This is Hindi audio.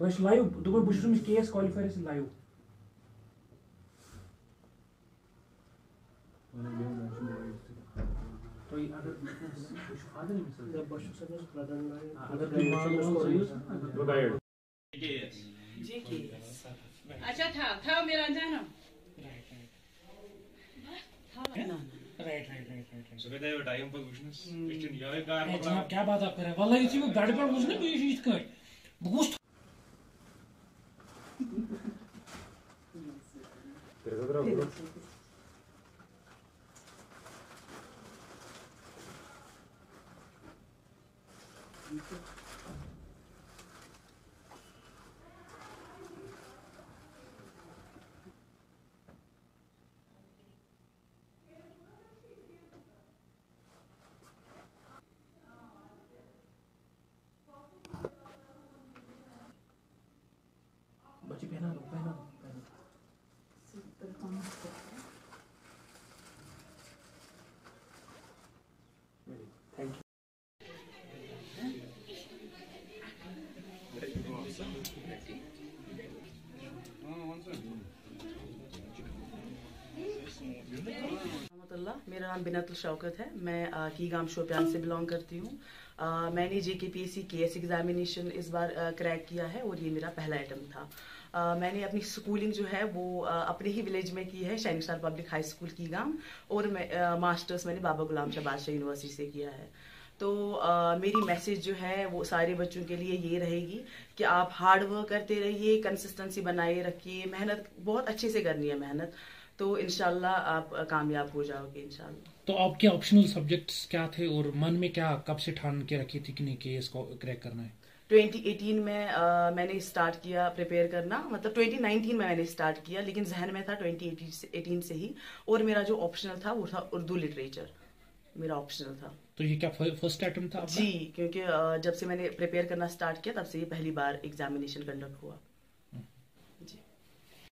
बस लाइव दोपहर बस में केस क्वालिफायर से लाइव तो अगर फादर ही मिसल जब बस से अगर तो गाइड जी की अच्छा था मेरा जाना राइट सुबह ये टाइम पर वुशनस क्वेश्चन ये कार जनाब क्या बात आप कर रहे हैं वल्लाह इसी में गाड़ी पर वुशने भी इस कट बहुत तेरे को तो बच्चे पहना लो थैंक यू मेरा नाम बिनातुल शौकत है। मैं कीगाम शोपियान से बिलोंग करती हूँ। मैंने JKPSC केएस एग्जामिनेशन इस बार क्रैक किया है और ये मेरा पहला अटेम्प्ट था। मैंने अपनी स्कूलिंग जो है वो अपने ही विलेज में की है, Shining Star Public High School Keegam, और मास्टर्स मैंने बाबा गुलाम शाह बादशाह यूनिवर्सिटी से किया है। तो मेरी मैसेज जो है वो सारे बच्चों के लिए ये रहेगी कि आप हार्ड वर्क करते रहिए, कंसिस्टेंसी बनाए रखिए, मेहनत बहुत अच्छे से करनी है मेहनत, तो इंशाल्लाह आप कामयाब हो जाओगे इंशाल्लाह। तो आपके ऑप्शनल सब्जेक्ट्स क्या थे और मन में क्या कब से ठान के रखी थी कि नहीं कि इसको क्रैक करना है? 2018 में मैंने स्टार्ट किया प्रिपेयर करना, मतलब 2019 में मैंने स्टार्ट किया, लेकिन जहन में था 2018 से ही। और मेरा जो ऑप्शनल था वो था उर्दू लिटरेचर, मेरा ऑप्शनल था। तो ये क्या फर्स्ट अटेम्प्ट था आपका? जी, क्योंकि जब से मैंने प्रिपेयर करना स्टार्ट किया तब से ये पहली बार एग्जामिनेशन कंडक्ट हुआ।